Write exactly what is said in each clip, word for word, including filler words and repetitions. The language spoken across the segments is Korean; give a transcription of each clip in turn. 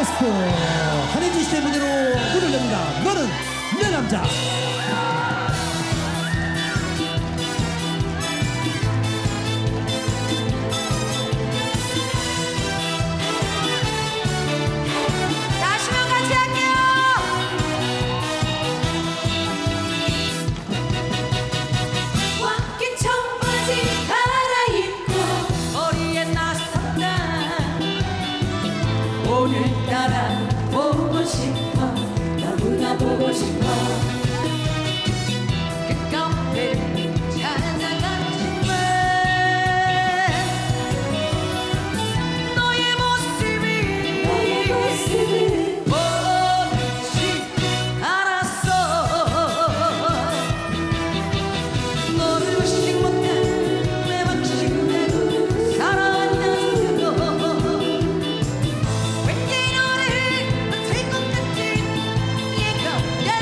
라스트 한혜진 씨의 무대로 문을 엽니다. 너는 내 남자. 다시면 같이 할게요. 왕긴 청바지 갈아입고 거리에 나섰다. 오늘따라 보고 싶어, 너무나 보고 싶어. 그 카페를 찾아갔지만 너의 모습이 너의 모습을 보지 않았어. 너를 의식 못한 내 맘씨를 사랑한다고. 왠지 너를 맡을 것 같은 예감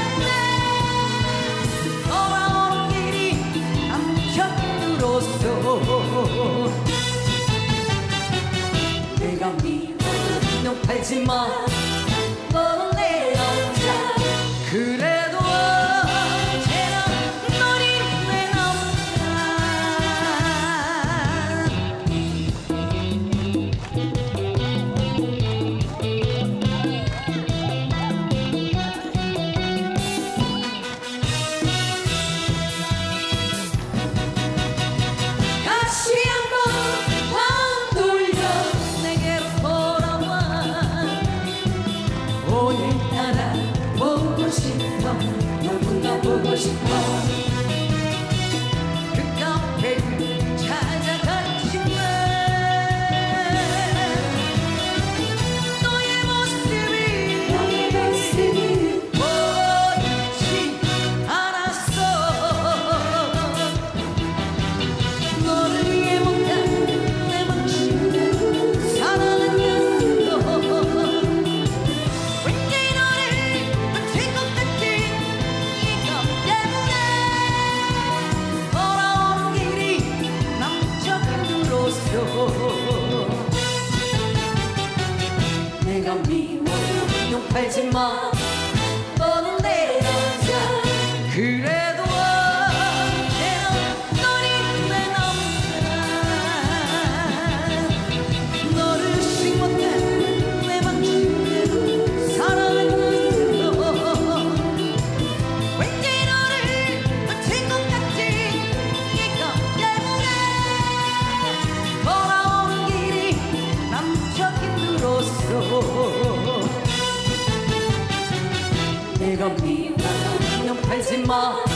때문에 돌아오는 길이 남편으로서 내가 미워도 너 팔지마. 너는 내 남자. 그래도 언제나 너는 내 남자. 다시 한번 방 돌려 내게로 돌아와. 오늘따라 보고 싶어, 너무나 보고 싶어. 그 카페를 찾아갔지만 너의 모습이 너의 모습이 보이지 않았어. 너를 위해 못한 내 맘씨를 사랑한다고. 왠지 너를 맡을 것 같은 예감 때문에 돌아오는 길이 남자들로서 내가 미워도 욕하지마. 너는 내 남자. 그래도 언제나 너는 내 남자. 너를 의식 못한 내 맘씨를 사랑한다고. 왠지 너를 맡을 것 같은 예감 때문에 돌아오는 길이 남자들로서 내가 미워도 욕하지마.